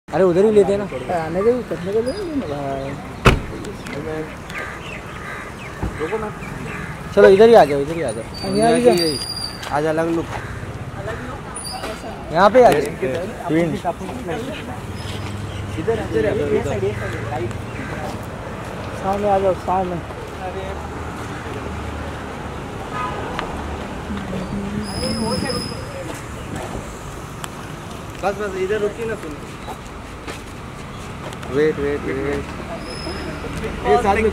अरे उधर ही लेते हैं ना, आने के करने के लिए चलो इधर ही आ जाओ, इधर ही आ जाओ, आज अलग लुक, यहाँ पे आ जाओ। सामने आ जाओ, सामने बस बस इधर रुकी ना, सुन वेट वेट वेट, सामने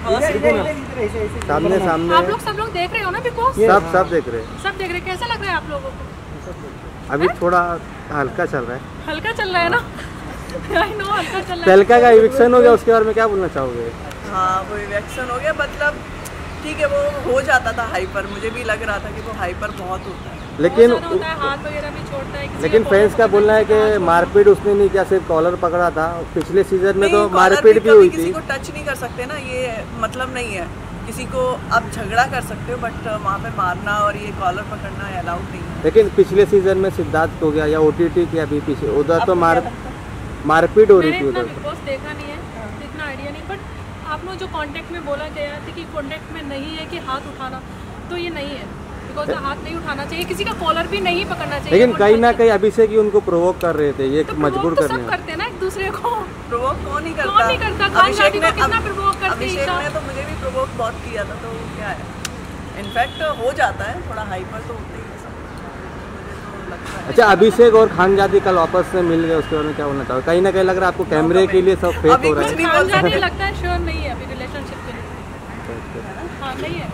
सामने आप लोग सब लोग देख रहे हो ना बिग बॉस? सब देख रहे हैं, सब देख रहे हैं। कैसा लग रहा है आप लोगों को? अभी थोड़ा हल्का चल रहा है, हल्का चल रहा है ना? आई नो हल्का चल रहा है। तहलका का इविक्शन हो गया, उसके बारे में क्या बोलना चाहोगे? हाँ वो इलेक्शन हो गया, मतलब ठीक है, वो हो जाता था हाइपर, मुझे भी लग रहा था कि वो हाइपर बहुत होता है, लेकिन हाथ वगैरह भी छोड़ता है। लेकिन फैंस का बोलना है कि मारपीट उसने नहीं किया, सिर्फ कॉलर पकड़ा था। पिछले सीजन में तो मारपीट भी हुई थी। किसी को टच नहीं कर सकते ना, ये मतलब नहीं है। किसी को आप झगड़ा कर सकते हो, बट वहाँ पे मारना और ये कॉलर पकड़ना अलाउड नहीं है। लेकिन पिछले सीजन में सिद्धार्थ हो गया या OTT किया अभी पीछे, उधर तो मारपीट हो रही थी उधर। बिग बॉस देखा नहीं है, इतना आइडिया नहीं, बट आप लोग जो कांटेक्ट में बोला गया था कि कांटेक्ट में नहीं है कि हाथ उठाना, तो ये नहीं है, बिकॉज हाथ नहीं उठाना चाहिए, किसी का कॉलर भी नहीं पकड़ना चाहिए। लेकिन कहीं ना कहीं अभिषेक ही उनको प्रोवोक कर रहे थे, ये मजबूर तो करने। सब करते हैं ना एक दूसरे को। प्रोवोक कौन नहीं करता? अभिषेक ने कितना प्रोवोक करते हैं। अभिषेक ने तो मुझे भी प्रोवोक बहुत किया था, तो क्या है, इनफैक्ट हो जाता है थोड़ा हाइपर, तो होते ही है सब, मुझे तो लगता है। अच्छा, अभिषेक और खानजादी कल वापस से मिल गए, उसके बारे में क्या बोलना चाहोगे? कहीं ना कहीं लग रहा है आपको कैमरे के लिए सब फेक हो रहा है। खानजादी लगता है श्योर नहीं है अभी रिलेशनशिप के लिए। हाँ नहीं है,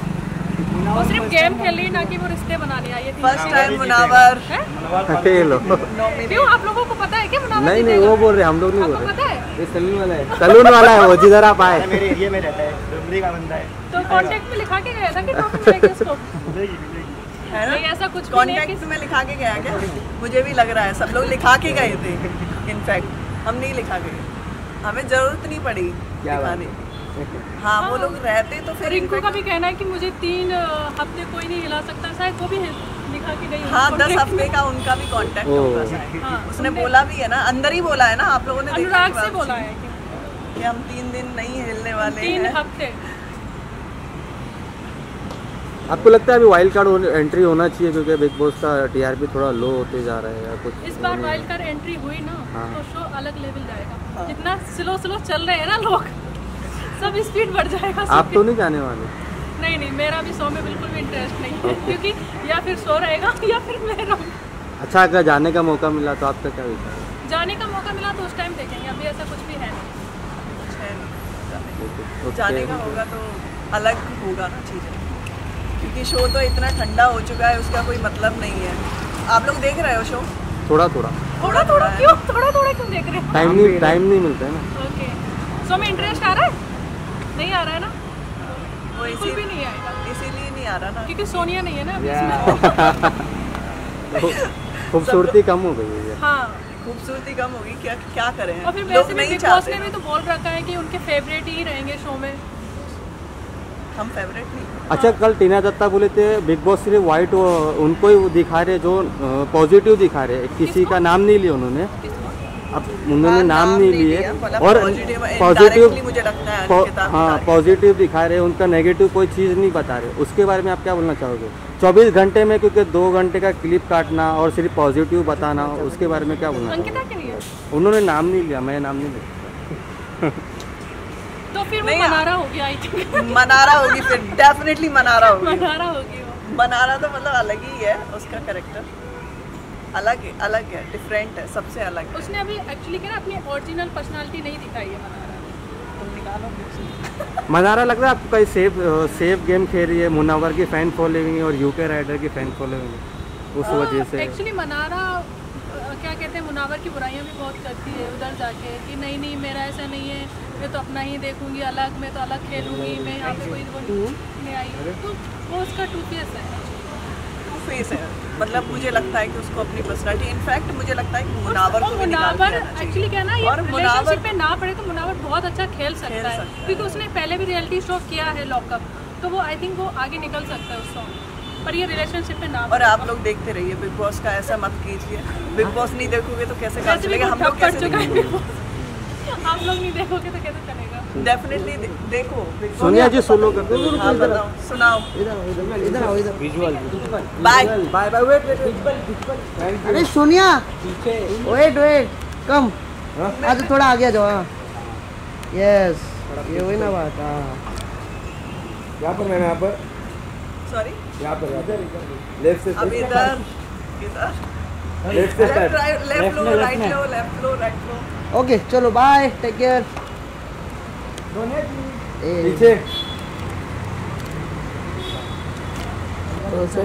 वो सिर्फ गेम खेल रही, ना कि वो रिश्ते बनाने आई है। फर्स्ट टाइम मुनावर खेलो। क्यों, आप लोगों को पता है क्या मुनावर? नहीं वो बोल रहे, हम लोग नहीं बोल रहे। पता है ये सलून वाला है, सलून वाला है वो, जिधर आप आए। मेरे एरिया में रहता है, डुमरी का बंदा है। तो कांटेक्ट में लिखा के गया था कि टॉपिक मिलेगा इसको? है ना, नहीं ऐसा कुछ भी नहीं है। कॉन्टेक्ट में लिखा के गया क्या? मुझे भी लग रहा है सब लोग लिखा के गए थे, इनफैक्ट हम नहीं लिखा के गए, हमें जरूरत नहीं पड़ी लिखाने की। हाँ वो लोग रहते तो फिर। रिंकू का भी कहना है कि मुझे 3 हफ्ते कोई नहीं हिला सकता, शायद वो भी लिखा के गई। हाँ 10 हफ्ते का उनका भी कांटेक्ट होगा शायद। हाँ, उसने बोला भी है ना, अंदर ही बोला है ना, आप लोगों ने अनुराग से बोला है कि हम 3 दिन नहीं हिलने वाले 3 हैं। हफ्ते। आपको लगता है अभी वाइल्ड कार्ड एंट्री होना चाहिए, क्योंकि बिग बॉस का TRP थोड़ा लो होते जा रहा है या कुछ? इस बार वाइल्ड कार्ड एंट्री हुई ना, हाँ। तो शो अलग लेवल जाएगा। जितना स्लो चल रहे हैं ना लोग, सब स्पीड बढ़ जाएगा। आप तो नहीं जाने वाले? नहीं मेरा भी शो में बिल्कुल भी इंटरेस्ट नहीं है, क्योंकि या फिर शो रहेगा या फिर मैं रहूँ। अच्छा, अगर जाने का मौका मिला तो आपका क्या विचार है? जाने का मौका मिला तो उस टाइम देखेंगे, अभी ऐसा कुछ भी है नहीं। जाने का होगा तो अलग होगा ना चीज़ें, क्योंकि शो तो इतना ठंडा हो चुका है, उसका कोई मतलब नहीं है। आप लोग देख रहे हो शो? थोड़ा क्यों देख रहे हो? टाइम नहीं मिलता है ना। ओके, शो में इंटरेस्ट आ रहा है? नहीं आ रहा है ना? वो बिल्कुल भी नहीं आएगा, इसीलिए नहीं आ रहा ना, क्योंकि सोनिया नहीं है ना अभी खूबसूरती कम हो गई है। हाँ खूबसूरती कम होगी, क्या करें। और फिर वैसे भी बिग बॉस ने भी तो बोल रखा है कि उनके फेवरेट ही रहेंगे शो में। हम फेवरेट नहीं। अच्छा, कल टीना दत्ता बोले थे बिग बॉस सिर्फ वाइट उनको ही दिखा रहे, जो पॉजिटिव दिखा रहे, किसी का नाम नहीं लिया उन्होंने। अब उन्होंने नाम नहीं लिए और पॉजिटिव, हाँ पॉजिटिव दिखा रहे, उनका नेगेटिव कोई चीज़ नहीं बता रहे। उसके बारे में आप क्या बोलना चाहोगे? 24 घंटे में, क्योंकि 2 घंटे का क्लिप काटना और सिर्फ पॉजिटिव बताना, उसके बारे में क्या बोलना चाहोगे? उन्होंने नाम नहीं लिया, मैं नाम नहीं लिया। तो फिर वो मनारा होगी, आई थिंक मनारा होगी, फिर डेफिनेटली मनारा होगी। मनारा होगी वो। मनारा तो मतलब अलग ही है, उसका कैरेक्टर अलग है, डिफरेंट है, सबसे अलग है। उसने अभी एक्चुअली क्या ना अपनी ओरिजिनल पर्सनालिटी नहीं दिखाई है मनारा। तुम निकालो मनारा लग रहा है आपको कहीं सेफ गेम खेल रही है, मुनावर की फैन फॉलोइंग और UK राइडर की फैन फॉलोइंग, उस वजह से। एक्चुअली मनारा क्या कहते हैं, मुनावर की बुराइयां भी बहुत करती है उधर जाके, कि नहीं मेरा ऐसा नहीं है, मैं तो अपना ही देखूंगी, मैं तो अलग खेलूंगी, मैं यहाँ पे कोई नहीं आई। तो वो उसका 2 फेस है, मतलब मुझे लगता है कि उसको अपनी पर्सनालिटी, इनफैक्ट मुझे लगता है कि मुनावर को मुनावर एक्चुअली क्या ना, ये रिलेशनशिप पे ना पड़े तो मुनावर बहुत अच्छा खेल सकता है, क्योंकि उसने पहले भी रियलिटी शो किया है लॉकअप, तो वो आई थिंक वो आगे निकल सकता है उस शो में। पर ये रिलेशनशिप में ना। और आप लोग देखते रहिए बिग बॉस का, ऐसा मत कीजिए। बिग बॉस नहीं देखोगे तो कैसे काम चलेगा, हम लोग कैसे देखेंगे? आप लोग नहीं देखोगे तो कैसे चलेगा? डेफिनेटली देखो। सोनिया जी सोलो कर दो। हाँ बताओ, सुनाओ। इधर आओ इधर। Visual bye bye bye wait. अरे सोनिया वेट वेट कम, आज थोड़ा आगे आ जाओ। हाँ यस, ये वही ना बात। हाँ यहाँ पर मैम, यहाँ पर, सॉरी, यहाँ पर लेफ्ट से अब इधर लेफ्ट से स्टार्ट। लेफ्ट लो, राइट लो, लेफ्ट लो, राइट लो। ओके चलो बाय, टेक केयर। पीछे